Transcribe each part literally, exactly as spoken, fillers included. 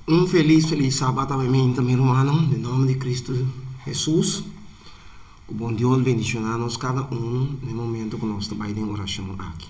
Um feliz, feliz sábado a mim também, irmão, em nome de Cristo Jesus. Que bom Deus bendicionar-nos cada um no momento que nós estamos em oração aqui.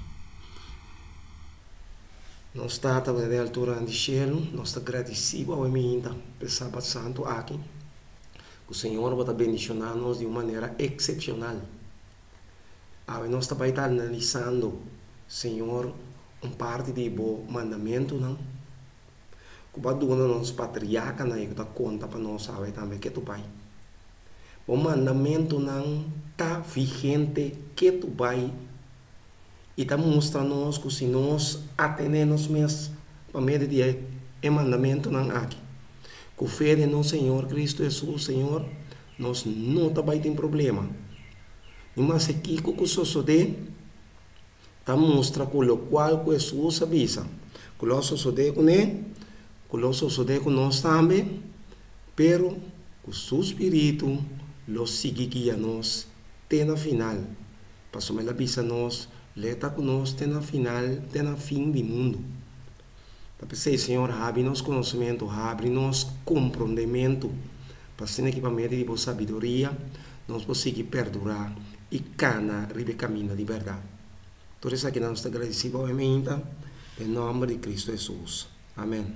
Nós estamos na altura do céu, nós estamos agradecidos a mim pelo sábado santo aqui. Que o Senhor vai bendicionar-nos de uma maneira excepcional. Agora nós estamos analisando, Senhor, um parte de bom mandamento, não? Que vai dar nos patriarca na que dá conta para nós saber também que tu pai. O mandamento não está vigente que tu pai e está mostrando-nos que se nós atendemos mesmo para meio de é mandamento não aqui. Com fé de nosso Senhor Cristo Jesus, Senhor, nós não também tem problema. Mas aqui que o sosode está mostrando com o qual Jesus avisa. Que o sosode com ele Colosso sode com nós também, pero o seu espírito lo sigue guiando-nos até na final. Passou a avisa nós, leta com nós até na final, até na fim do mundo. Para pensar, Senhor, abre-nos conhecimento, abre-nos compreendimento, para ser equipamento de boa sabedoria, nós conseguimos perdurar e cana ribe caminho de verdade. Por isso aqui nós estamos agradecidos, obviamente, em nome de Cristo Jesus. Amém.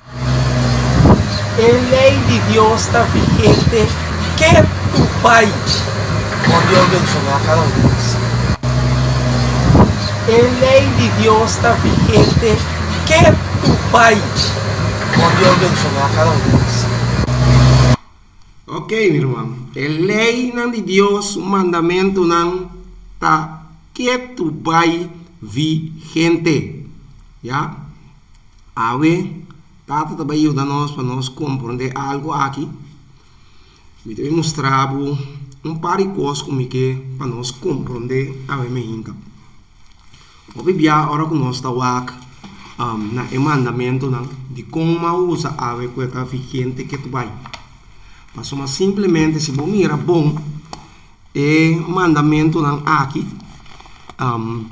A lei de Deus está vigente que tu pai, quando Deus abençoa a cada um de nós. A lei de Deus está vigente que tu pai, quando Deus abençoa a cada um de nós. Ok, meu irmão. A lei de Deus, o mandamento não está que tu pai vigente. Já? A ver. Tata também ajuda nós para nós compreender algo aqui. Me deve mostrar um par de coisas como que para nós compreender a minha. Vou ver agora que nós estamos aqui na mandamento de como usa a coisa vigente que tu vai. Mas simplesmente se você mira bom é mandamento aqui. Um,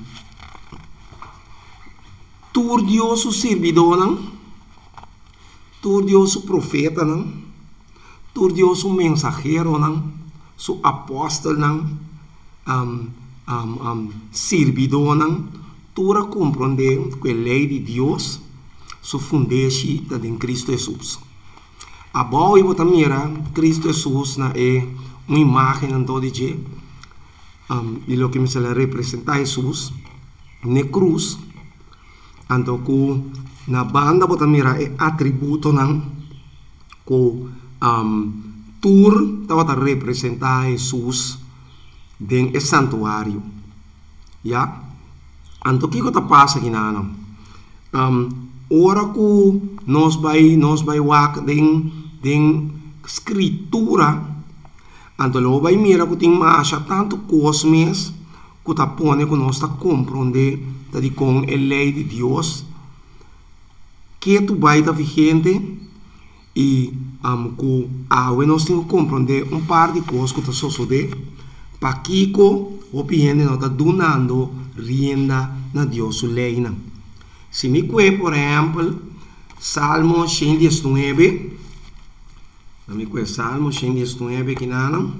tu Deus o servidor não. Tu Deus o profeta, não? Tu Deus o mensageiro, não? O apóstolo, não? Um, um, um, servidor, não? Tu a compreender que a lei de Deus se funde em Cristo Jesus. A boa e boa mira, Cristo Jesus é uma imagem todo dia um, de lo que me se le representa Jesus na cruz. Então, na banda bota mira é atributo não que um, tur estava a representar Jesus dentro do santuário, já? Então, o que está passando aqui não? Um, ora que nós vai nós vai wak dentro dentro escritura, então lo vai mira que tem mais tanto coisas que está pondo que nós está compreender de com a lei de Deus que tu vai estar vigente e um, que agora nós temos que compreender um par de coisas que está sucedendo para que o obediente não está donando rienda na Deus lei. Se me cué, por exemplo, Salmo cento e dezenove, me cué Salmo cento e dezenove que não,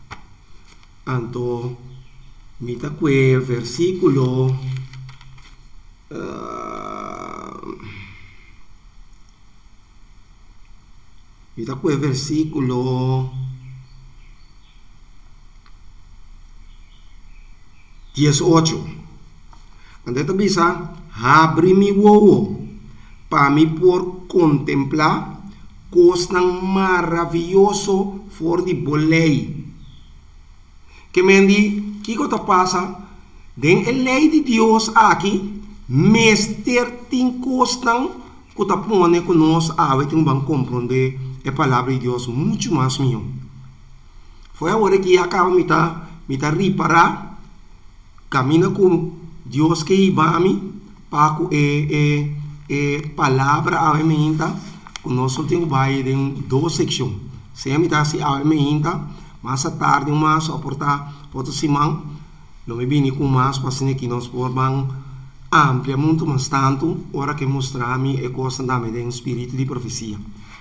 então me está cué versículo e está com o versículo dezoito. Então está dizendo, abre mi uou para me por contemplar coisas maravilhoso for de bolei. Que me diz, que que está passando? Den a lei de Deus aqui, mester tem coisas que está pondo que nós agora vamos compreender a palavra de Deus muito mais melhor. Foi agora que acaba me tá me tá reparar, caminha com Deus que iba a mim, para que a palavra a mim tá, que nós só temos vai em duas secções. Se a mim tá se a mim tá, mais tarde mais aportar outro simão, não me vim com mais para ser que nós formamos ampliamente mais tanto, ora que mostrar-me a coisa da minha espírito de profecia.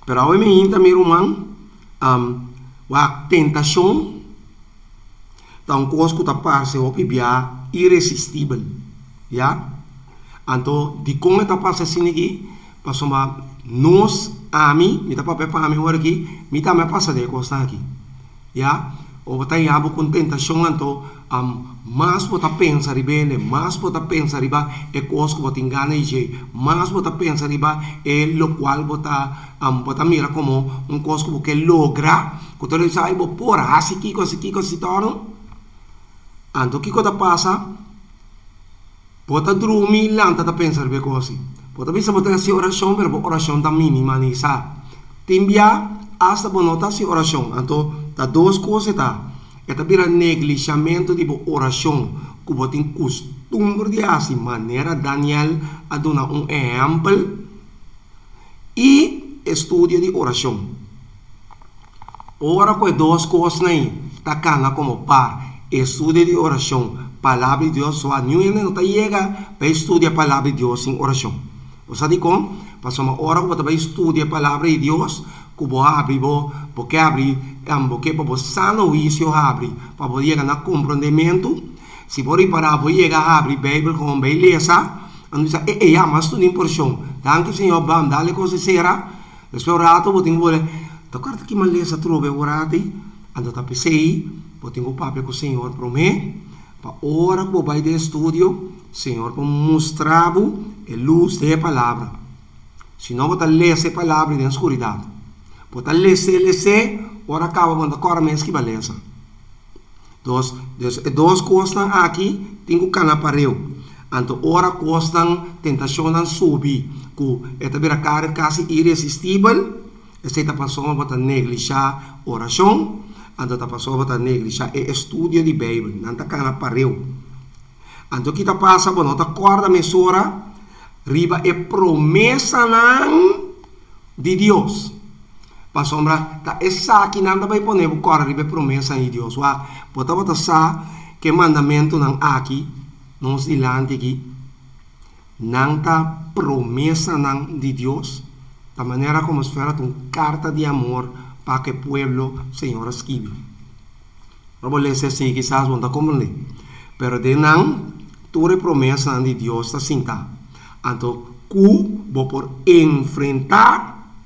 Pero a me inta mi rumang um, wa tentação tá um coisa que tá passe o pibia irresistível, ya? Então de como tá passe assim aqui, passou uma nós a mim, me tá papel para mim agora aqui, me tá me passa de coisa aqui, ya? O tá yabo com tentação então um, mas você pensa bem, mas você pensa riba é coisa que você engana e mas você pensa riba é lo qual você um, você mira como um coisa que você logra, que você sabe por assim que coisa que coisa se torna. Então o que você passa? Você dorme lá, você pensa bem coisa. Você pensa você se oração, mas a oração tá mínima nessa. Timbia hasta bonota se oração. Então tá duas coisas tá. Esta vira negligenciamento de oração, que você tem costume de assim maneira Daniel a dar um exemplo e estudo de oração. Ora com duas coisas aí, tá cana como par, estudo de oração, palavra de Deus, só não não chega para estudar a palavra de Deus em oração. Você diz como? Passou uma hora que você vai estudar a palavra de Deus, que você abre, porque abre, porque para você sano isso abre, para você chegar no compreendimento. Se você para você chegar a abrir a Bíblia com beleza, então você é é mas tudo em porção. Danke Senhor, vamos dar-lhe coisa será. Depois o rato você tem que dizer, tá certo que maleza trove o rato, então tá pensei, você tem que papel com o Senhor para mim, para hora que você vai de estúdio, Senhor para mostrar a luz da palavra. Se não você lê essa palavra na escuridão. Pode ler, ler, ora acaba quando agora mesmo que beleza. Dos, dos, duas coisas aqui, tenho canapareu. Então, ora costam tentação de subir, que é também cara quase irresistível. Essa está passando para negligenciar oração, então está passando para negligenciar o estudo de Bíblia. Não está canapareu. Então, o que está passando, bom, está corda mesura, riba é promessa de Deus. Para sombra, tá essa aqui não vai poner o cor ribe promessa de Deus. Wa, bota bota sa que mandamento não aqui, nos dilante aqui, não tá promessa não de Deus, da maneira como se fera uma carta de amor para que o pueblo Senhor esquive. Não vou ler assim, quizás não tá como ler, pero de não, toda promessa de Deus está cinta. Então, cu vou por enfrentar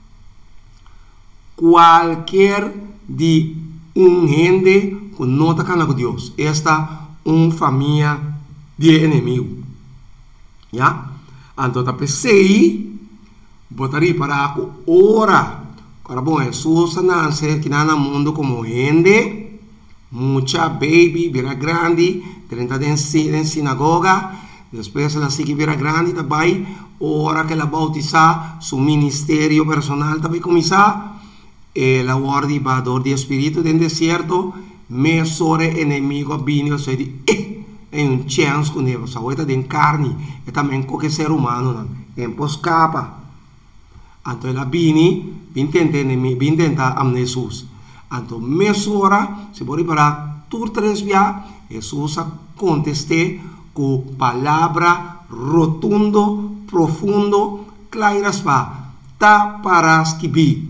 qualquer de um gente que não está com Deus. Esta uma família de inimigo. Já? Então, tá pensei, botaria para a ora. Agora, bom, Jesus nasce aqui no mundo como gente, muita baby, vira grande, trinta em sinagoga, depois ela sigue vira grande, também, ora que ela bautizar, seu ministério personal também começar. El guardador de espíritu del desierto, me sobre enemigo vino, se di, eh, en un chance con él, sa vuelta de carne, e también con ser humano, en poscapa. Anto la vini, vintenta enemigo, vintenta am Jesús. Anto me sora, se puede para tur tres via, Jesús contesté con palabra rotundo, profundo, claras va, ta paras que vi.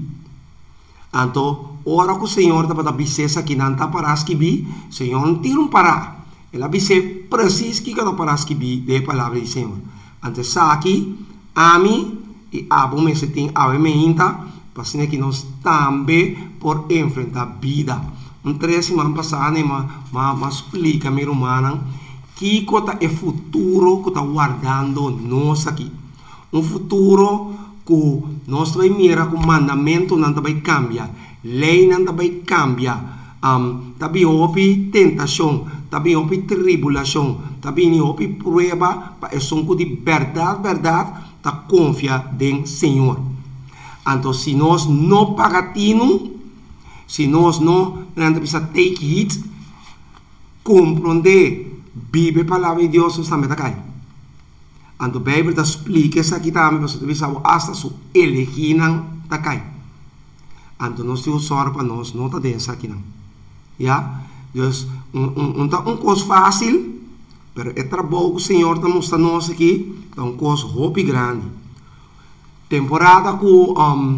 Então, ora que o Senhor está para dizer que não está para que vi, o Senhor não tira um para. Ele diz preciso que está para que vi de palavra do Senhor. Então, aqui, a mim e a bom se tem a menina, para que nós também por enfrentar a vida. Um três semanas passadas, mas explica meu irmão que é o futuro que está guardando nós aqui. Um futuro que nós vai mirar que o mandamento não vai cambiar, lei não vai cambiar, um, também houve tentação, também houve tribulação, também houve prova, para isso que de verdade, verdade, tá confia no Senhor. Então, se nós não pagatino, se nós não, não precisa take it, compreender, vive a palavra de Deus, nós também tá caindo. Então, a Bíblia explica isso aqui também, você deve saber, hasta su eleginan tá cai. Então, nós temos sorte para nós, não tá dentro aqui não. Já? Então, um, um, um, um coisa fácil, mas é trabalho que o Senhor está mostrando nós aqui, é uma coisa roupa grande. Temporada que um,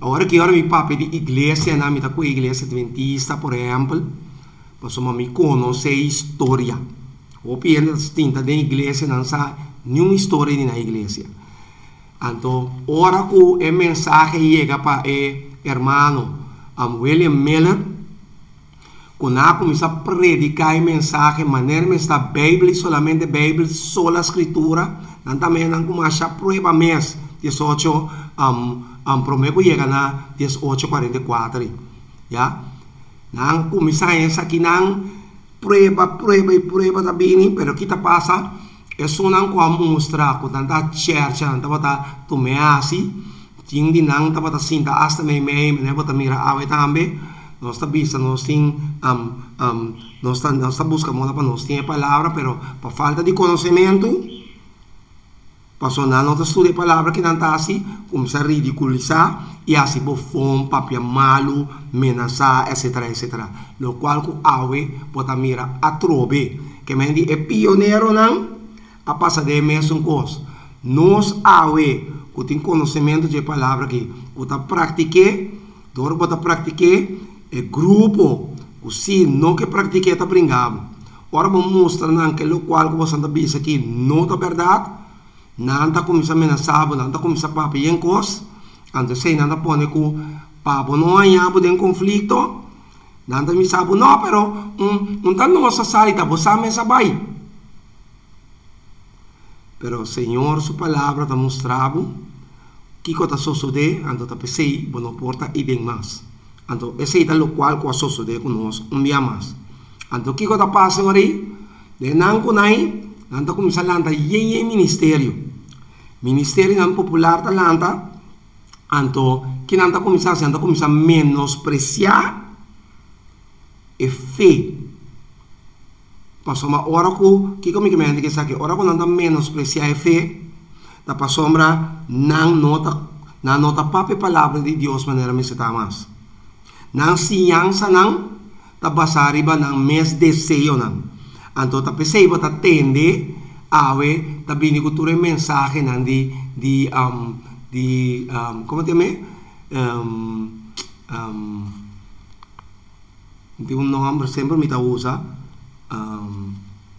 agora que eu me papo de igreja, na minha com igreja adventista, por exemplo, posso me conhecer história. O pieno distinta da igreja não sabe nenhuma história na igreja. Então, ora que o mensagem chega para o irmão um, William Miller, quando ele começa a predicar a mensagem, maneira que está a Bíblia, solamente a Bíblia, só a Escritura, não também não começa a prova mês, dezoito, um, um, prometo chega na dezoito quarenta e quatro, já? Não começa a essa aqui, não prova, prova e prova também, mas o que está passa é só não como mostrar, quando está church, não está tomando assim, tinha de não está sinta hasta meio meio, não está mira a também. Nós estamos vista, nós temos, um, um, nós estamos buscando para nós ter a palavra, pero por falta de conhecimento, passou na nós estuda a palavra que não está assim, começa a ridiculizar, e assim por fome, papia malo, menaçar, etc, etcétera. Lo qual que awe pode mirar a trobe, que me é pioneiro não, a passar de mesmo coisa. Nós awe, que tem conhecimento de palavra que, que está pratiquei, dor pode pratiquei, é grupo, se não que pratiquei está brincando. Ora vamos mostrar que o qual que você está vendo aqui não é verdade, não está começando a ameaçar, não está começando a papar em coisa, então se não está pondo que o papo não há de conflito, não está me sabe, não, pero não está nossa salita, você me sabe. Pero o Senhor, sua palavra está mostrando que está sucedendo, então está pensando, não porta e bem mais. Então, esse é o qual que vai suceder conosco um dia mais. Então, o que está passando aí? De não conai, não está começando a lançar em ministério. Ministério não popular está lançando. Então, que não está começando, não está começando a menospreciar a fé. Passou uma hora que, que comigo me diz que isso aqui, hora que não está menospreciar a fé, está passando não nota, não nota a palavra de Deus maneira me está mais. Não ciência não, está basado em mes desejo não. Então, está pensando que atende a ver, está vindo com a mensagem de, de, um, de, um, como te chama? Um, um, tem um nome, sempre me usa. Um,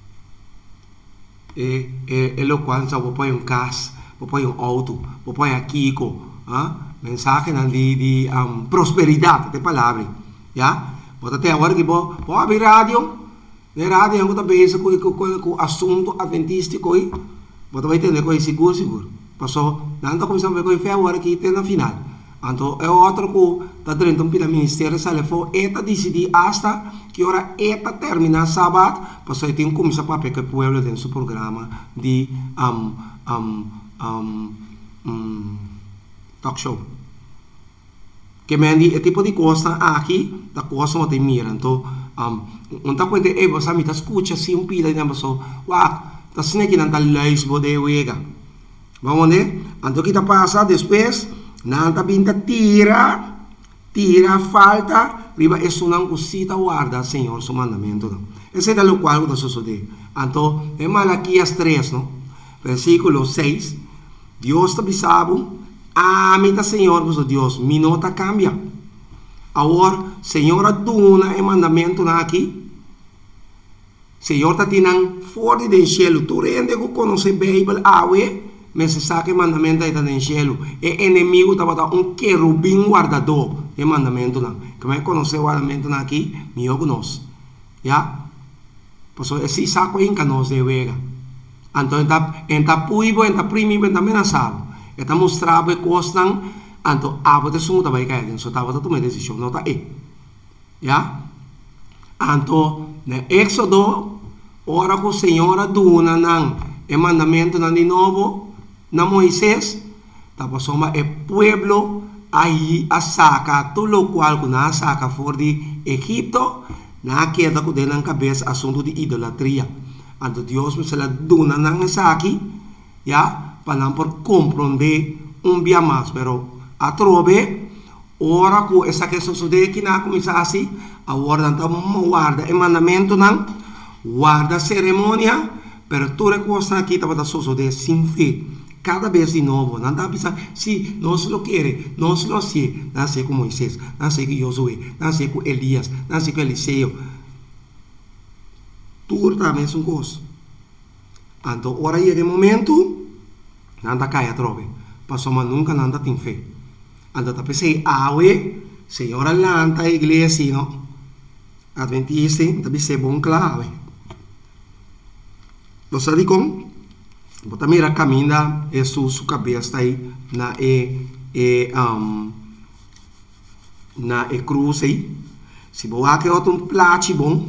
é, é, é o qual você pode pôr um carro, pode pôr um auto, pode pôr aqui, ah? Mensagem de, de um, prosperidade, de palavra, já? Pode até agora que pode abrir rádio, na rádio eu estou pensando com o assunto adventístico aí, pode vai entender com seguro, seguro. Passou, não está começando a ver com a agora que tem na final. Então, é outro que está dentro do ministério, se ele for, eta decidir hasta que hora eta terminar sábado, passou aí tem que começar a pegar o povo dentro do programa de um, um, um, um, talk show. Que mendi é tipo de coisa aqui, da coisa não tem mira. Então, um, não está contente, eh, você me está escutando assim um pila, então, pessoal, uau, está sendo que não está luz, bode uega. Vamos ver? Então, o que está passando depois? Não está pinta tira, tira, falta, riba, isso não cosita guarda, Senhor, seu mandamento. Não. Esse é o qual está sucedendo. Então, em Malaquias três, não? Versículo seis, Deus está avisando, amita Senhor, vosso Deus, mi nota cambia. Agora, Senhor, aduna o mandamento aqui. Senhor, está tirando fora do céu, tu rende que conhece a Bíblia, awe, mas se sabe que o mandamento está no céu. O inimigo está botando um querubim guardador, o mandamento não. Como é que conhece o mandamento aqui? Eu conheço. Já? Porque esse saco aí que nós devemos. Então, está puivo, está primivo, está amenazado. Está mostrando que coisas, então, a bote sum também cai dentro, está botando uma decisão, não está aí. Já? Então, no Éxodo, ora que o Senhor aduna não, o mandamento não de novo, na Moisés, está passando o povo aí a saca, tudo o qual que na saca fora de Egipto, na queda que na cabeça assunto de idolatria. Então, Deus me se la duna não aqui, já? Para não por compreender um dia mais, pero a trove, ora que essa questão sucede que na começa assim, agora não guarda o mandamento não, guarda a cerimônia, pero tudo que está aqui estava sucedendo sem fé. cada vez de novo. Não está pensando, se nós lo queremos, nós lo hacemos. Não sei com Moisés, não sei com Josué, não sei com Elias, não sei com Eliseu. Tudo está a mesma coisa. Então, ora chega o momento, não está caia trove. Passou, mas nunca não tem fé. Então, está pensando, ah, ué, Senhora lanta a igreja, não? Adventista, está pensando, bom, claro. Você diz como? Bota mira caminha e su su cabeça aí na e e um na e cruz aí. Se boa que outro um plate bom.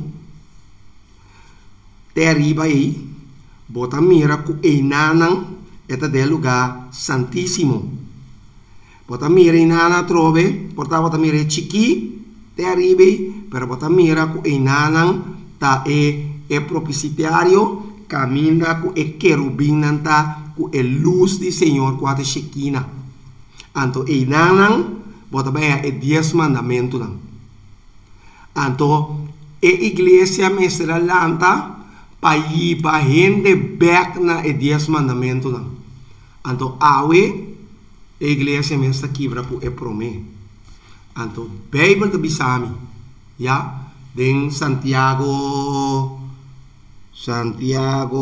Te arriba aí. Bota mira com enanan eta del lugar santíssimo. Bota mira enana trove, bota bota mira chiqui te arriba, pero bota mira com enanan ta e e propiciario. Caminha com o querubim nanta com a luz do Senhor com a Shekinah. Então, e nanan bota bem é dez mandamentos nan. Então, a igreja mestra lanta para ir para gente back na e dez mandamentos nan. Então, awe a igreja mestra quebra com o promê. Então, Bíblia de Bisami, já, em Santiago. Santiago,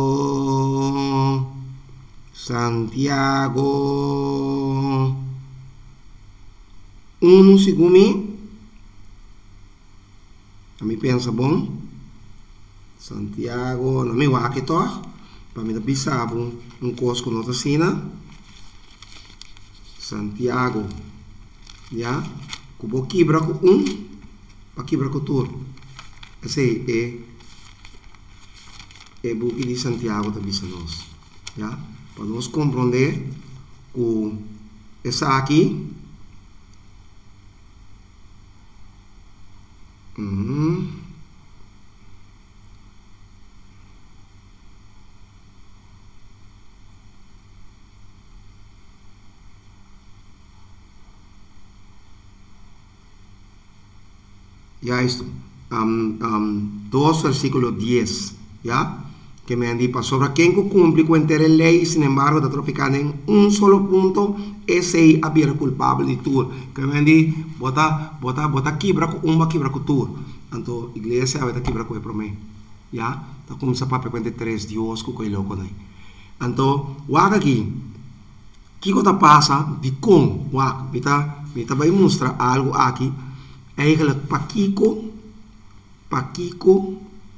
Santiago, um segundo, a mim pensa bom, Santiago, não me vai aqui toch, para me dar bisabo um coisa com outra cena, Santiago, já, cubo quebra com um, para quebra com tudo, esse é o book de Santiago também para nós, já? Para nós compreender que essa aqui, uhum. Já isto, um, um, dois versículo dez, já? Que me han dicho sobre quien cumple con entera ley, sin embargo, está tropicando en un solo punto, ese había culpable de todo. Que me han dicho, bota, bota, bota quebra con un, quebra con todo. Entonces, iglesia, a veces quebra con el promé. Ya, está como ese papel cuenta tres Dios, con el loco ahí. Entonces, guaca aquí, ¿qué cosa pasa? De cómo, guaca, me está, me está, voy a mostrar algo aquí. Es que Paquico, Paquico,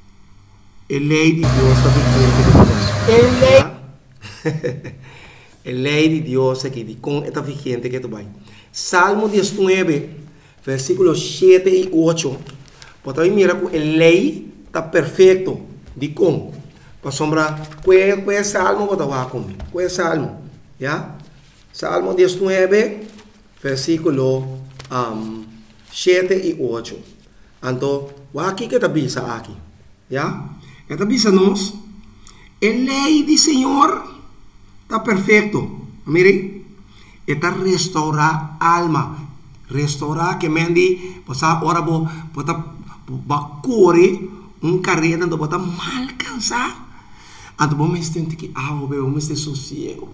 el ley de Dios está vigente. El ley de Dios aquí con esta vigente que tú vas. Salmo diecinueve, versículos siete y ocho. Pues también mira que el ley está perfecto. De con. Para sombra, ¿cuál es salmo que tú vas a comer? ¿Cuál es salmo? ¿Ya? Salmo diecinueve, versículo um, siete y ocho. Entonces, aquí que te avisa aquí. ¿Ya? Esta avisa-nos, a lei do Senhor está perfeito. Mire, está restaurar a alma. Restaurar que mendi, passar hora bo, bota correr um carreira do bota mal cansar. Então vamos ter que ah, vamos ter sossego.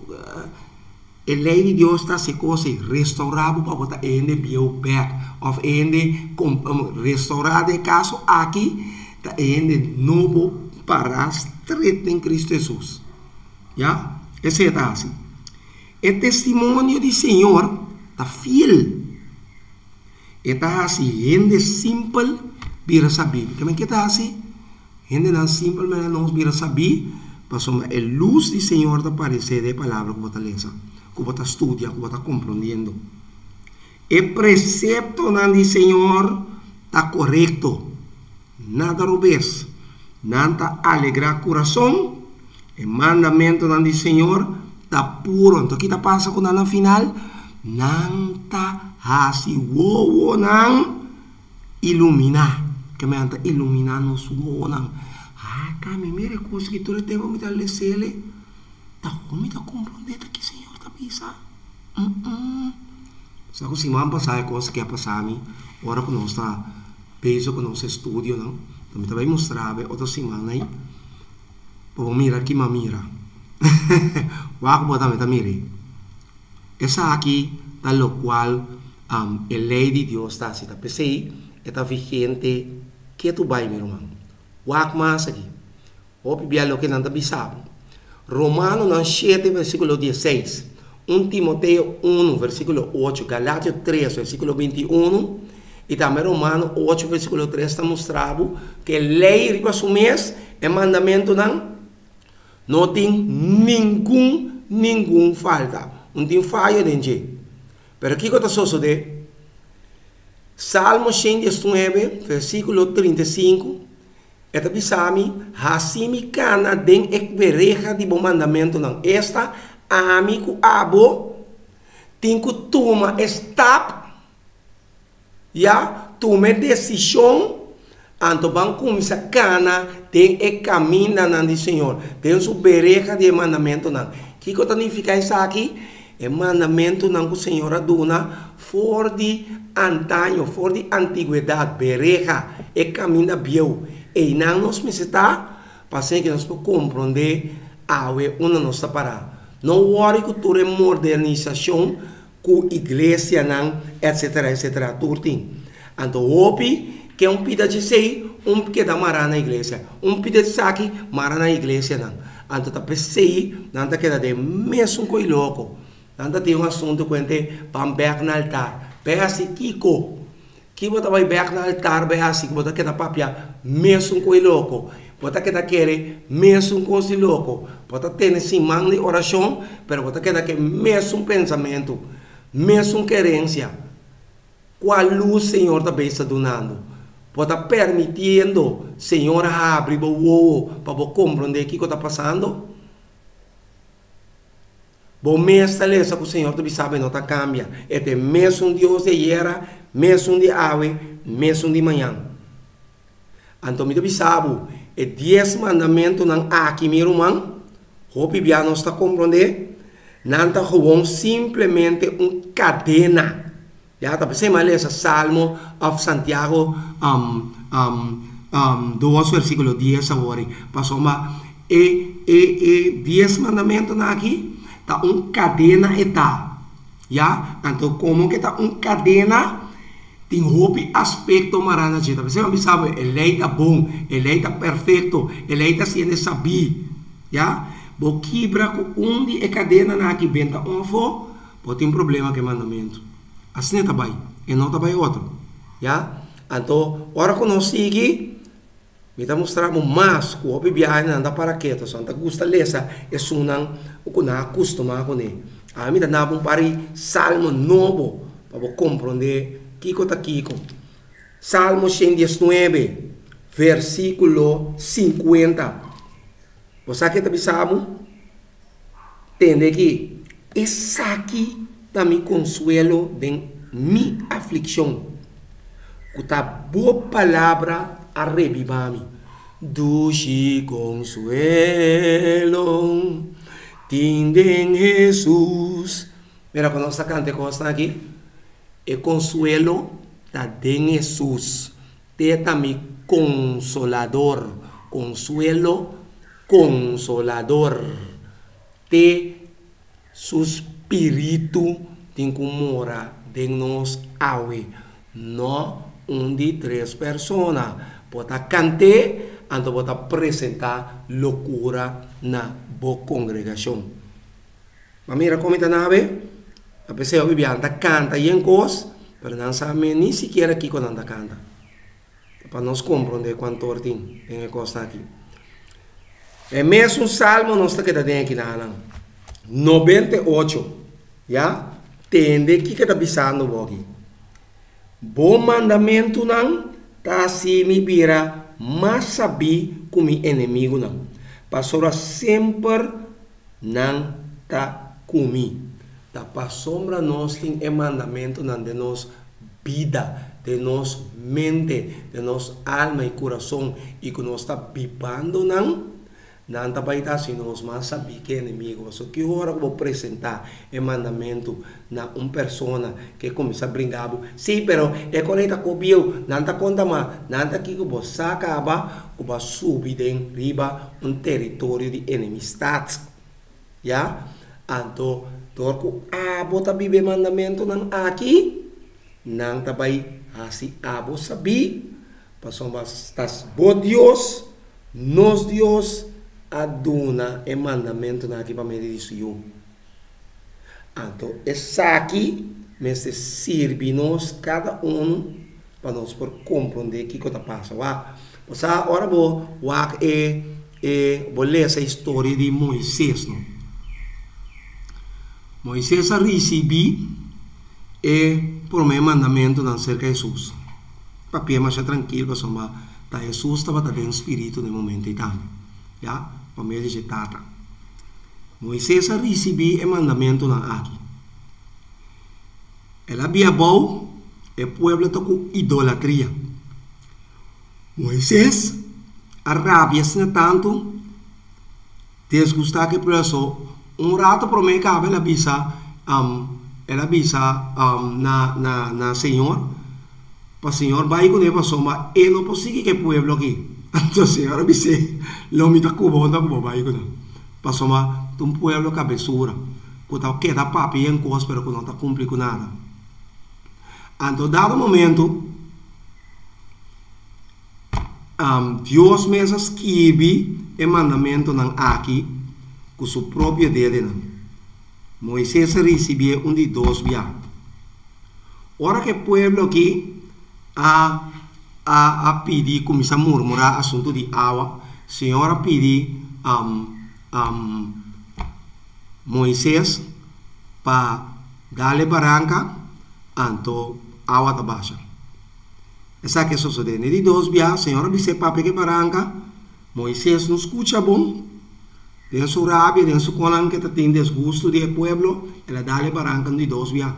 A lei de Deus está se coisa restaurar para botar ende bio back of ende restaurar de caso aqui. Está ende novo para estreito em Cristo Jesus. Já? Esse é assim. O testemunho do Senhor está fiel. Está assim, gente simples, vira saber. Como é que está assim? Gente não simples, mas não vira saber. Passou a luz do Senhor está aparecer de palavra que você lê, que você estuda, que você está compreendendo. O precepto do Senhor está correto. Nada rubes, nada alegra coração. O mandamento do Senhor está puro. Então, o que passa com no final? Nanta hasi wowo nang iluminar. Que me anta iluminar nos wowo nang. Ah, kami mire coisa que tu tem me dar lesele. Tá como tá compreender que o Senhor tá bisa. Hum. Só que se man passar coisa que passar a mim, ora que nós está peso com nosso estudo, não? Também vai mostrar outra semana aí. Vamos mirar aqui, mas mira. Wako bota me tamiri. Esa aqui, tal lo cual um, el ley de Dios está así. Pensei, está vigente que tu vai, meu irmão. Wako mais aqui. Opi bia lo que não está bisado. Romanos sete, versículo dezesseis. um Timoteo um, versículo oito. Galátias três, versículo vinte e um. E também Romanos oito, versículo três está mostrado que a lei riba su mês é mandamento não, não tem nenhum, nenhum falta. Não tem falha nem jeito. Pero aqui que está sucedendo? Salmo cento e nove, versículo trinta e cinco. Eta bisami, hasimi kana den ekbereja de bom mandamento não. Esta amigo abo, tinko toma stop, ya, tome decisão, anto ban kumisa kana den e camina nan di Senhor, den su bereja de mandamento não. Que que significa isso aqui? É mandamento não que o Senhor aduna for de antaño, for de antiguidade, bereja, e camina bieu. E não nos necessita para que nós possamos compreender a uma nossa parada. Não worry que tu é modernização com a igreja, etc, etc, tudo. Então, hope que um pida de sei, um que dá mará na igreja, um pida de saque, mará na igreja, não. Então, tá pensei, não tá queda de mesmo com o louco. Não tá tem um assunto com ele, pamber no altar. Pega assim, Kiko. Que você vai ver no altar, vai assim, que você quer papia, mesmo com o louco. Você quer querer, mesmo com o louco. Você tem esse mão de oração, mas você quer que mesmo pensamento, mesmo querência. Qual luz o Senhor também está dando? Você está permitindo o Senhor abrir o olho para você compreender o que está passando? Bom, mesmo lesa que o Senhor também sabe, não está cambia. É o mesmo Deus de era, mesmo de ave, mesmo de manhã. Então, me sabe, é dez mandamentos não aqui, meu irmão. Hope bia não está compreendendo. Não está como simplesmente uma cadena. Já está pensando mal esse Salmo of Santiago um, um, um, dois, versículo dez agora. Passou uma e e e dez mandamentos não aqui. Tá uma cadena e tá. Já? Então, como que tá uma cadena, tem hope aspecto marana de tá. Você sabe, a lei tá bom, a lei tá perfeito, a lei tá sendo sabi. Já? Bo quebra com um de cadena na que venta um for, pode ter um problema com mandamento. Assim tá bem, e não tá bem outro. Já? Então, ora que nós seguimos, me está mostrando mais que o viagem anda para quieto, só anda gusta lesa, é sunang o que não acostuma com ele. A mim dá um pari salmo novo para compreender Kiko tá Kiko. Salmo cento e nove, versículo cinquenta. Você que tá pensando? Entende que esse aqui dá me consuelo de minha aflição. Que tá boa palavra a revivar-me. Dulce consuelo, tinden Jesus. Mira, quando nós cantamos costa aqui, é consuelo da de Jesus. Te também consolador, consuelo, consolador. Te su espírito tem que morar de nós awe, não um de três pessoas. Pode cantar, então pode apresentar loucura na boa congregação. Mas mira como está na vez, a pessoa vive anda canta e em cos, mas não sabe nem sequer aqui quando anda canta. Para nós compreender quanto tem em costa aqui. É mesmo um salmo nós está quedando aqui na noventa e oito, já? Tende que está pisando aqui. Bom mandamento não tá se me vira mas sabi como inimigo não. Pastora sempre não tá comigo. Da para sombra nós tem é mandamento não de nós vida, de nós mente, de nós alma e coração e que nós está vivendo não. Não tá para estar se nós mas sabi que é inimigo. Só que agora eu vou apresentar o mandamento na uma pessoa que começa a brincar. Sim, pero é quando está copiando, não está conta mais, não está aqui que você saca, que vai subir em riba um território de enemistade. Ya? Anto, torko abo ta bibe mandamento ng aki, nang tabay hasi abo sabi, pasombas tas bo Dios, nos Dios, aduna e mandamento na aki pa medisiyo. Anto, essa aqui, mas sirve-nos cada um para nós por compreender o que está passando. Mas agora vou é é vou ler essa história de Moisés, não? Moisés recebeu o primeiro mandamento acerca de Jesus. Papai, mas é tranquilo, pessoal, tá Jesus estava dentro do espírito no momento e tal, já? Para mim dizer tata. Moisés recebeu o mandamento na aqui. Ela havia bom o pueblo com idolatria. Moisés arrabia tanto desgustar que por isso um rato para mim cabe ela bisa um ela bisa um na na na senhor para senhor vai com ele para soma ele não pode que pueblo aqui então senhor bise lo mita cubo onda cubo vai com para soma um pueblo cabeçura que tá queda papi em coisa pero que não tá cumprir com nada. Então dado momento um, Deus mesmo escreve o mandamento não aqui com sua própria dele. Moisés recebeu um de dois viagens. Ora que o povo aqui a, a, a pedir, começa a murmurar assunto de água, a senhora pediu um, um, Moisés para dar-lhe barranca, então água está baixa. Essa que sucede. De dois viagens, a senhora disse para pegar barranca, Moisés não escuta bom. Tem sua rabia, tem seu colan que tem desgosto do povo, ela dá-lhe barranca de dois viagens.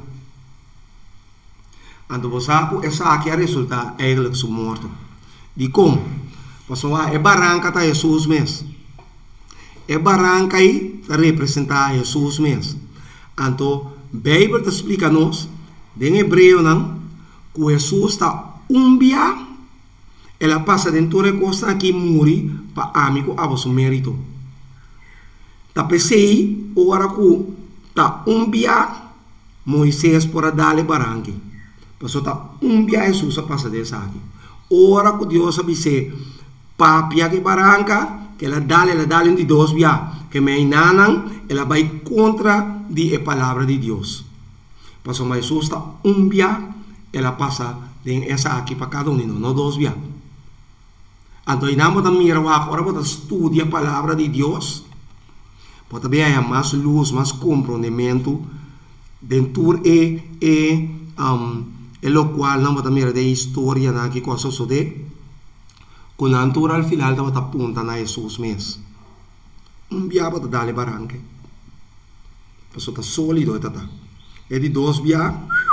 Então, você sabe, essa aqui é resultado eigenlijk sua morte. De como? Passou a barranca está Jesus mesmo. A barranca aí está representar Jesus mesmo. Então, a Bíblia explica-nos, em hebreu, não, que Jesus está um dia, ela passa dentro da costa aqui, morre, para amigo a seu mérito. Tá pensei, ora que tá um dia, Moisés para dar-lhe barranca. Passou tá um dia, Jesus passa dessa aqui. Ora que Deus avise, papia que barranca, que ela dá, ela dá de dois dias, que me nanan, ela vai contra a palavra de Deus. Passou, mas Jesus está um dia, ela passa essa aqui para cada um, não dois dias. Então, nós vamos mirar agora, vamos estudar a palavra de Deus, para ver mais luz, mais compreendimento dentro e e um, e lo qual nós vamos mirar a história na que coisa sucede, com a altura al final vamos apontar na Jesus mesmo. Um dia para dar-lhe barranca, para estar sólido, e de dois dias,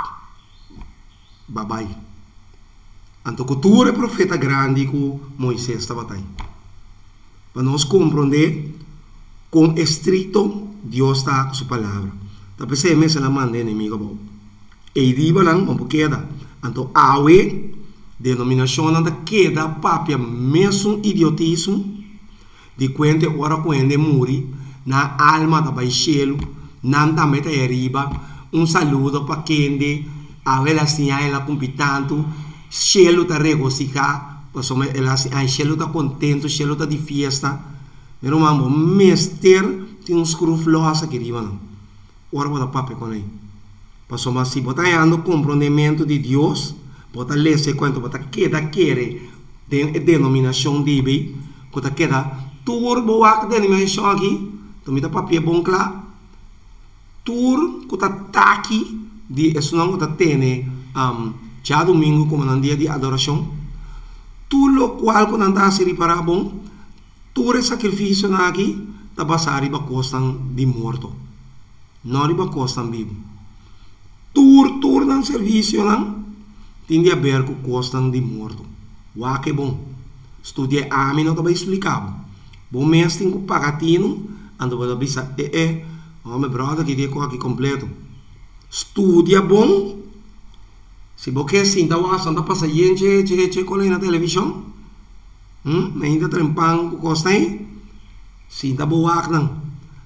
bye bye. Então, cultura é profeta grande que Moisés estava aí. Para nós compreender com estrito Deus está com sua palavra. Então, pensei mesmo na mão do inimigo. E diba lang, não queda. Então, awe, denominação não queda, papia, mesmo idiotismo, de quando ora quando morre, na alma da baixelo, não também está arriba, um saludo para quem a ela assim, ela competente, cielo está regocijado, ela assim, cielo está contente, cielo está de festa. Pero mambo, mester tem uns cruflosa que riba. Ora bota pape com ele. Passou mas se botar ando compreendimento de Deus, bota ler se quanto bota queda quere de denominação de be, bota queda turbo ak denominação aqui, tu me dá papel bom claro. Tur que tá taki de isso não tá tene um já domingo como no dia de adoração. Tu lo qual quando anda se reparar bom, tu o sacrifício na aqui tá passar riba costam de morto. Não riba costam vivo. Tur tur nan serviço não tende a ver que costam de morto. Wa que bom. Estudie a mim não tá bem explicado. Bom mês tem que pagatino, ando para bisa eh eh oh, meu brother, que dia aqui completo. Estudia bom. Se você assim, tá lá, anda passa gente, gente, gente, na televisão. Hum, ainda trempang costa aí. Sim, tá boa não.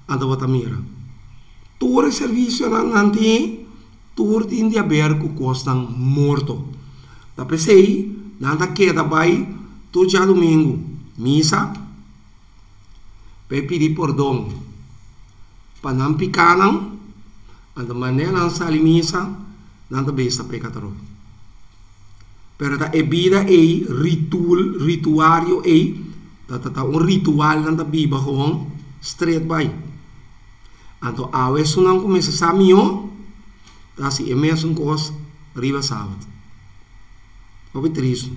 anda bota mira. Todo serviço nanti tur din de haber ku costan morto. Da pensei, nada queda vai tu já domingo, missa, pe pedir perdão. Pa não picanam, anda maneira sali missa, nada besta pecador. Pero ta e vida e ritual, rituario e ta ta un ritual nanda biba gewoon straight by. Anto awe sunang começa samio, ta si e mesmo cos riba sábado. Obi triste.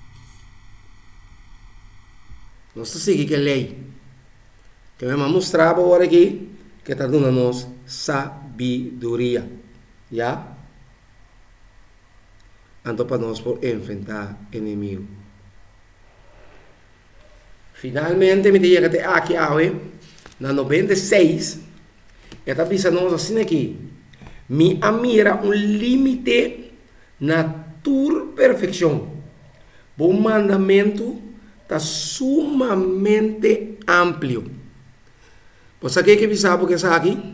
Nós seguimos que lei que me mostrar agora aqui que está dando nos sabedoria, já? Anto para nós por enfrentar inimigo. Finalmente me diga que aqui awe na noventa e seis esta pisa nós assim aqui me amira um limite na tua perfeição. Bom mandamento está sumamente amplo. Pois aqui que sabe que está aqui?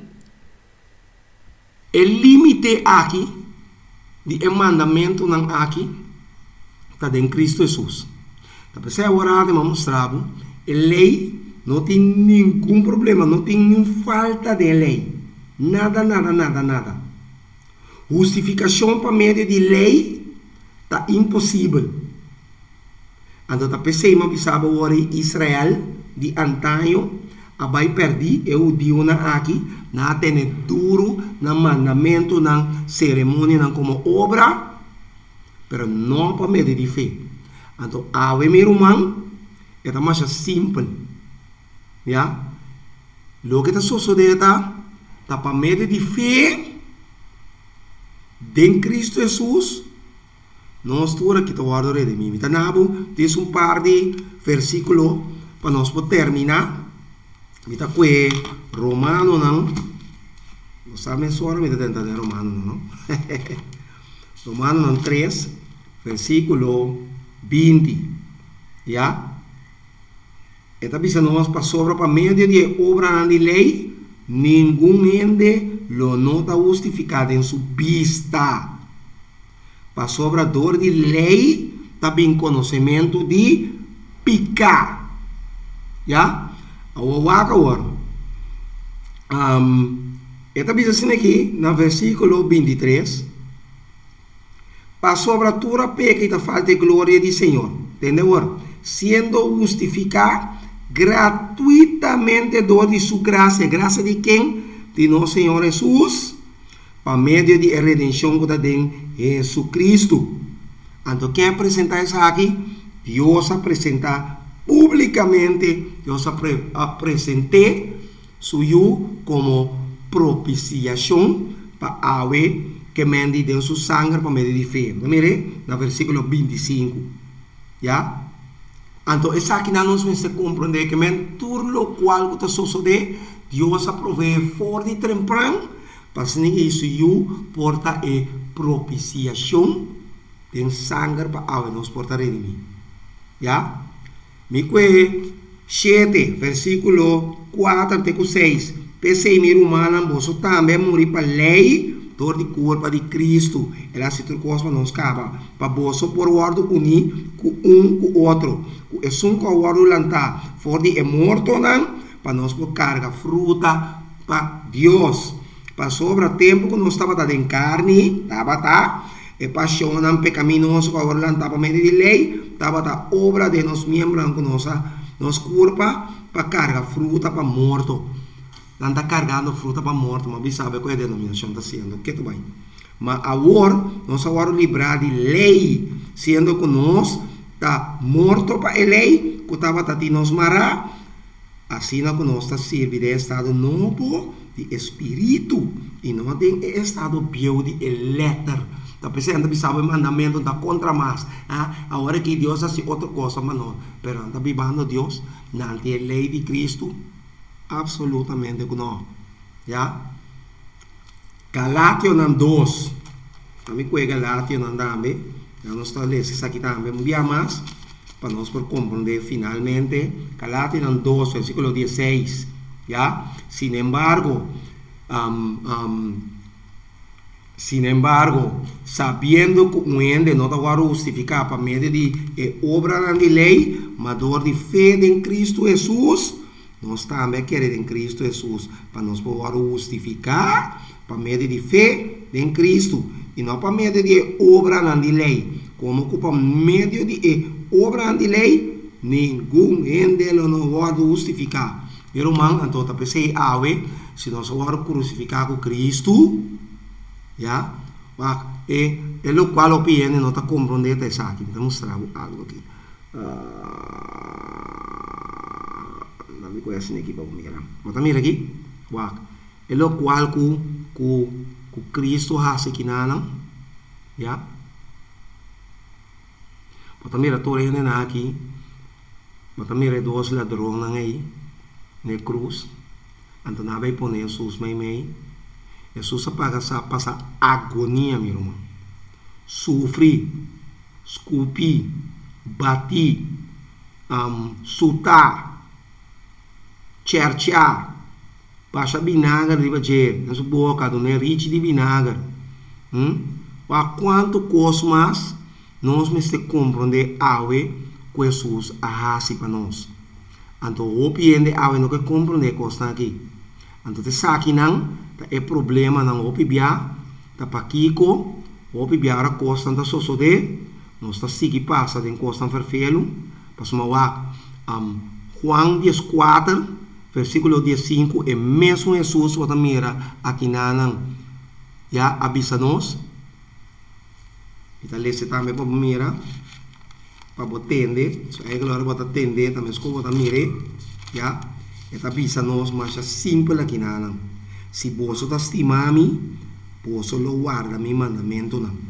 O limite aqui de mandamento não aqui está em Cristo Jesus. Tá para ser agora de mostrar a lei não tem nenhum problema, não tem nenhuma falta de lei, nada, nada, nada, nada. Justificação para meio de lei está impossível. Então tá pensei mas sabe agora Israel de antaño abai perdi eu di una aqui na tene duro na mandamento na cerimônia na como obra, pero não para meio de fé. Então ave meu irmão é mais simples, já? Lo que está sucedendo tá para meio de fé em Cristo Jesus. Nós toda que guardo de mim. Então nabo diz um par de versículos para nós poder terminar. Mita que Romano não, não sabe só me tenta de Romano não. Romano não três versículo vinte, já? Esta bisa nós para sobra para meio de obra de lei, nenhum ende lo nota justificado em sua vista. Para sobrador de lei, também conhecimento de picar, já? Awawaka war. Um, esta bisa assim aqui, na versículo vinte e três. Para sobretura peca e falta de glória do Senhor. Entendeu? Sendo justificado gratuitamente dor de sua graça. Graça de quem? De nosso Senhor Jesus. Para meio de redenção que tem Jesus Cristo. Então, quem apresenta isso aqui? Deus apresenta públicamente. Deus apresentou suyo como propiciação para ave que mende de su sangue para meio de fé. Mire, no versículo vinte e cinco. Já? Então, essa aqui não nos vamos compreender que tudo lo qual está sucedendo, Deus provee for de temprano, para que isso eu porta a propiciação de sangue para ave nos porta redimir. Já? Me que sete, versículo quatro até seis. Pensei, meu humano, você também morrer para a lei, dor de culpa de Cristo. Ela se trocou para nós, cava. Para você por guardo unir com um com o outro. É um com o guardo lantar. For de é morto, não? Para nós por carga fruta para Deus. Para sobra tempo que nós estava dando em carne, estava tá? E paixão não pecaminoso com o guardo lantar para meio de lei, estava tá obra de nós membros com nossa nos culpa para carga fruta para morto. Não está carregando fruta para morto, mas sabe qual é a denominação está sendo? Que tu vai? Mas agora nós agora livrar de lei, sendo que nós está morto para a lei, que estava tá de nos marar, assim que nós está servindo de estado novo de espírito e não tem estado bio de letra. Está pensando que sabe o mandamento da contra mais. Ah, agora que Deus hace outra coisa, mas não. Pero está vivendo Deus, não tem lei de Cristo, absolutamente não. Já? Galatio não dois. Também que Galatio não também. Nós estamos lendo isso aqui também. Um dia mais, para nós por compreender finalmente. Galatio não dois, versículo dezesseis. ¿ya? Sin embargo, um, um, sin embargo, sabiendo que o ende não está justificar para meio de é, obra de lei, mas dor de fé em Cristo Jesus, nós também queremos em Cristo Jesus, para nós poder justificar para meio de fé em Cristo, e não para meio de obra de lei. Como que para meio de obra de lei, nenhum ende não vai justificar. Irmão, então, tá pensei, ah, se nós vamos crucificar com Cristo, ya, é, é o qual o P N não está compreendendo isso aqui. Vou mostrar algo aqui. Não me conhece nem aqui para mirar. Bota mira aqui. É o qual que que Cristo faz aqui na, ya. Bota mira todo ele na aqui. Bota mira dois ladrões aí na cruz. Então não vai pôr Jesus meio meio. Jesus passa, passa agonia, meu irmão. Sofre, esculpe, bate, um, sutar, cercear, passa vinagre de bater na sua boca, não é riche de vinagre. Hum? A quanto coisa mais nós temos que compreender algo que Jesus faz para nós. Então, o piende algo não que compreender coisa aqui. Então, te sabe não é problema não o pibia tá para Kiko o pibia a costa da sosode nós está seguir passa de costa verfelo passamos lá um, Juan dez quatro versículo dez cinco é mesmo Jesus o mira aqui na já avisa-nos então lê também para mira para botende so é claro bota tende também escolha bota mire já eta avisa-nos mas é simples aqui na se você está estimando, você lo guarda mi mandamento não.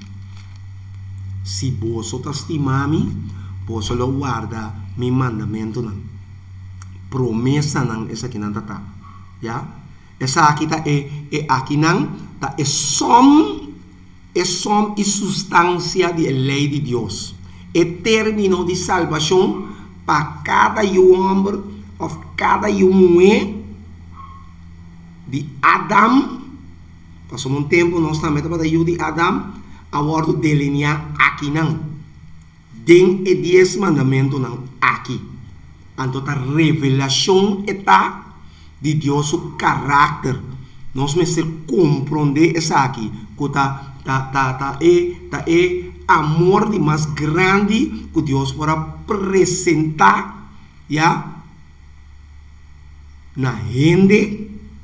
Se você está estimando, você lo guarda mi mandamento não. Promessa não essa aqui não tá, já? Essa aqui tá é é aqui não tá é som é som e substância da lei de Deus. É término de salvação para cada homem ou cada mulher de Adam, passou um tempo nós também para o de Adam, a bordo delinear aqui não, den e dez mandamentos não aqui, então a revelação está de Deus o caráter, nós precisamos compreender isso aqui, que tá tá tá tá é tá é amor de mais grande que Deus para apresentar, já na gente.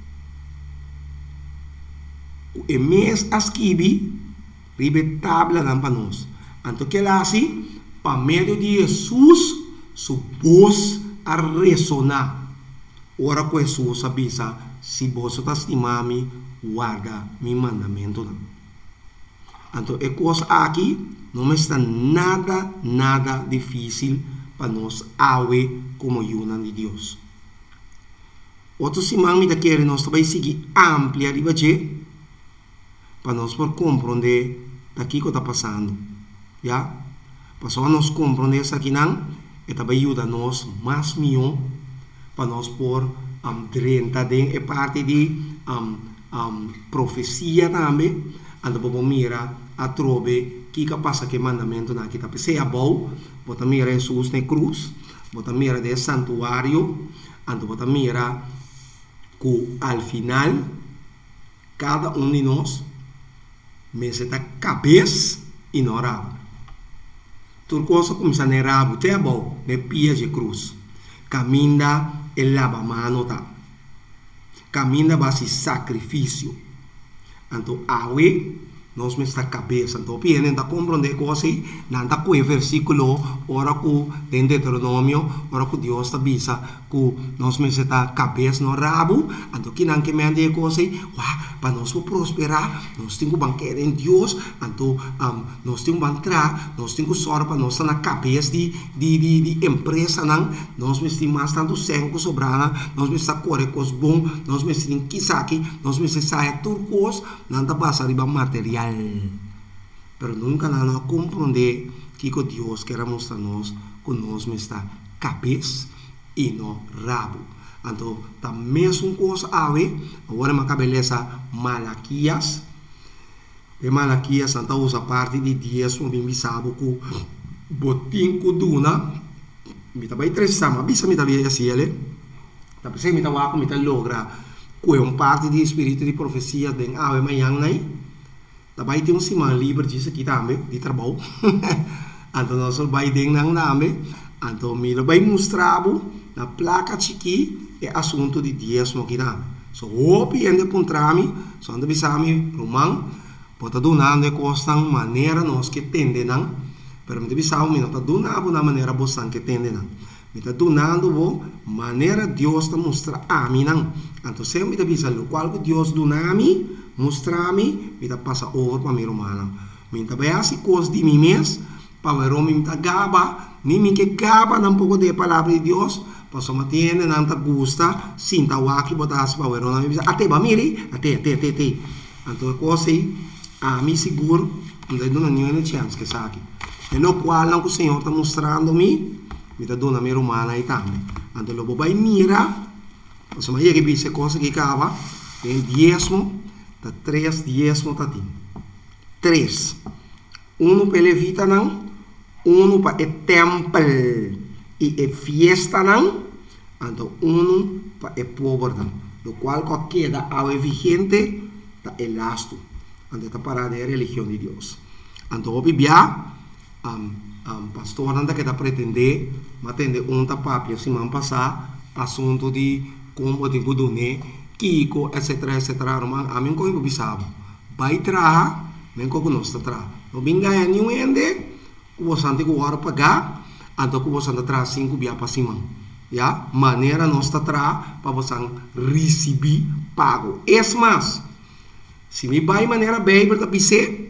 E mês asquibi ribe tabla não para nós. Então que lá assim, para meio de Jesus, su voz a ressonar. Ora que Jesus avisa, se você está estimando, guarda mi mandamento não. Então é coisa aqui, não está nada, nada difícil para nós awe como una de Deus. Outro simão me quer nós também seguir amplia de bater para nós por compreender daqui que está passando, já? Para só nós compreender isso aqui não, e também ajuda nós mais melhor para nós por um, trinta de é parte de um, um, profecia também, anda para mira a trove que que passa que mandamento na que está se a bom, bota mira Jesus na cruz, bota mira de santuário, anda bota mira que al final cada um de nós meseta cabeça e não rabo. Tudo coisa começa a rabo, até bom, de pia de cruz. Caminha e lava mano tá. Caminha base sacrifício. Então, awe nós me está cabeça. Então, piene da compreender coisa, não tá com o versículo, ora com em Deuteronômio, ora com Deus está bisa, que nós me está cabeça no rabo. Então, que não que me ande coisa, para nós prosperar, nós temos banquete em Deus. Então, um, nós temos bancar, nós temos sorte para nós estar na cabeça de de de, de empresa não, nós me estamos mais tanto senco sobrana, nós me está correr coisa bom, nós me estamos quisaqui, nós me sair turcos, não tá passar riba material. Pero nunca não compreender que Deus quer mostrar nós que nós está cabeça e não rabo. Então, tá mesmo coisa ave, agora uma cabeleza Malaquias. De Malaquias, então usa parte de dízimo, bem bisabo com botim com duna. Me tá bem interessante, mas bisa me tá bem assim, ele. Tá pensando me tá waco, me tá logra com um parte de espírito de profecia de ave manhã, né? Tá bem tem um cima livre disso aqui também, de trabalho. Então nós vai dentro não nome, então me vai mostrar na placa aqui é assunto de dízimo aqui também. So hope ende puntrami, so ande bisami rumang, pota donando costa maneira nós que tende não, pero me bisao me nota donando na maneira bosan que tende não. Me tá donando bo maneira Deus tá mostra a mim não. Então se me tá bisalo qual que Deus donami, mostra-me, me tá passa over para mim romana. Me tá bem assim coisa de mim mesmo. Para o homem está gaba, nem que gaba não pouco de palavra de Deus, para o matine não está gusta, sinta o aqui botar para o homem diz até ba miri, até até até até, então a coisa aí, a mim seguro, não tem nenhuma chance que sabe, e no qual não o Senhor está mostrando me, me está dando a minha humana aí também, então eu vou vai mira, para o que visse coisa que gaba, tem dízimo, tá três dízimo tá tem, três, um para levita não. Um para o templo e a fiesta não, então um para o povo não, do qual qualquer da ave vigente está elasto, então está para a religião de Deus. Então o Bíblia, um, um pastor não está que está pretender, mas atende um tapapia se man passar assunto de como tem que donar, Kiko, etc, etc, mas a mim como bisabo, vai trazer, nem como nós está trazer, não vem ganhar nenhum ende. Kubo santi ku hora pagar, então kubo santi traz cinco bia para cima, ya maneira nós está tra para você receber pago. Es mais, se me vai maneira Bíblia tá dizer,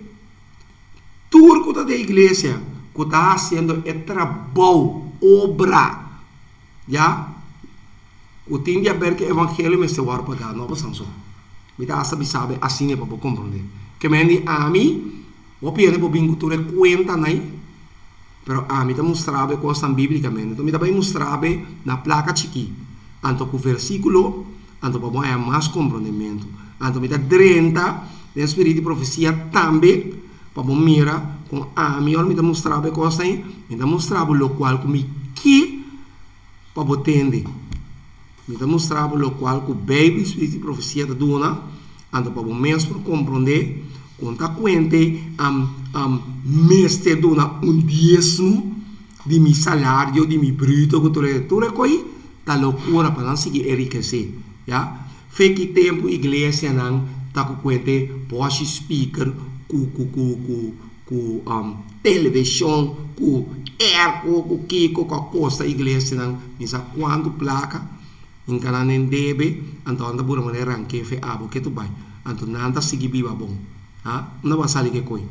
turco da igreja que está fazendo é trabalho, obra, ya, o tem de ver que evangelho me se hora pagar, não passa só. Me dá sabe sabe assim é para compreender. Que me andi a mim, o piano para bingo tu conta né? Pero a mim está mostrado coisa biblicamente. Então me está bem mostrado na placa aqui. Então com o versículo, então para bom é mais compreendimento. Então me está trinta, o espírito de profecia também, para bom mira com a mim me está mostrado coisa aí, me está mostrado o qual com me que para bom entender. Me está mostrado o qual com o baby espírito de profecia da dona, então para bom mesmo compreender. Conta quente um, um, mês te dona um dízimo de meu salário, de meu bruto, que tudo tudo coi tá loucura para não seguir enriquecer, já? Fez que tempo igreja não tá com quente post speaker, com com com com um, televisão, com air, com que com a costa igreja não, misa quando placa, em canal nem debe, então anda por maneira que fe abo que tu vai, então nada seguir viva bom. Ah, não vai sair que coi.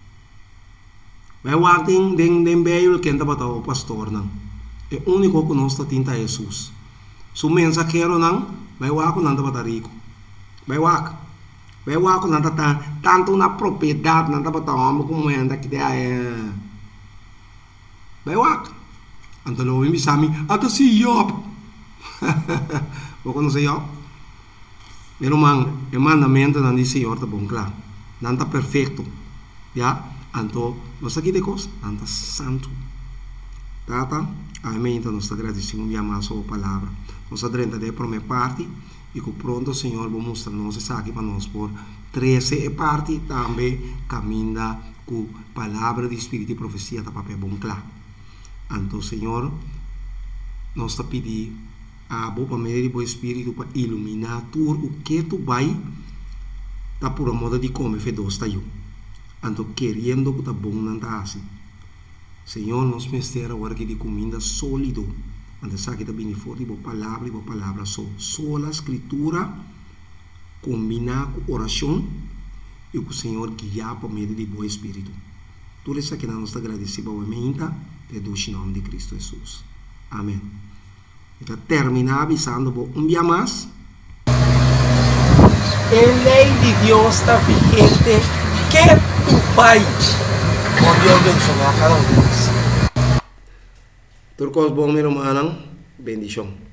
Vai o tem den den beio que anda para o pastor não. É o único que nós está tinta Jesus. Su mensageiro não, vai o aco não anda para rico. Vai o aco. Vai o aco não anda tanto na propriedade não anda para homem como anda que é. Vai o aco. Então lo me chama, até se Job. Vou conhecer Job. Meu irmão, o mandamento não diz Senhor tá bom claro. Não está perfeito, já? Então, nós aqui de coisa, não está santo. Tá, tá? Amém, então nós agradecemos muito a sua palavra. Nós adrenta de por minha parte, e que pronto o Senhor vai mostrar-nos isso aqui para nós por treze parte também caminha com a palavra de Espírito e profecia da papel bom claro. Então, Senhor, nós está pedindo a boa maneira do Espírito para iluminar tudo o que tu vai tá por a moda de comer fedos tá eu. Então querendo que tá bom não tá assim. Senhor, nós mestera agora que de comida sólido. Então sabe que tá bem forte boa palavra e boa palavra só. Só a escritura combinar com oração e o Senhor guiar para meio de bom espírito. Tudo isso aqui nós agradecemos ao menta em nome de Cristo Jesus. Amém. Então terminar avisando um dia mais. A lei de Deus está vigente que tu pai. Bom Deus abençoe a cada um de nós. Tudo coisa bom, meu irmão. Bendição.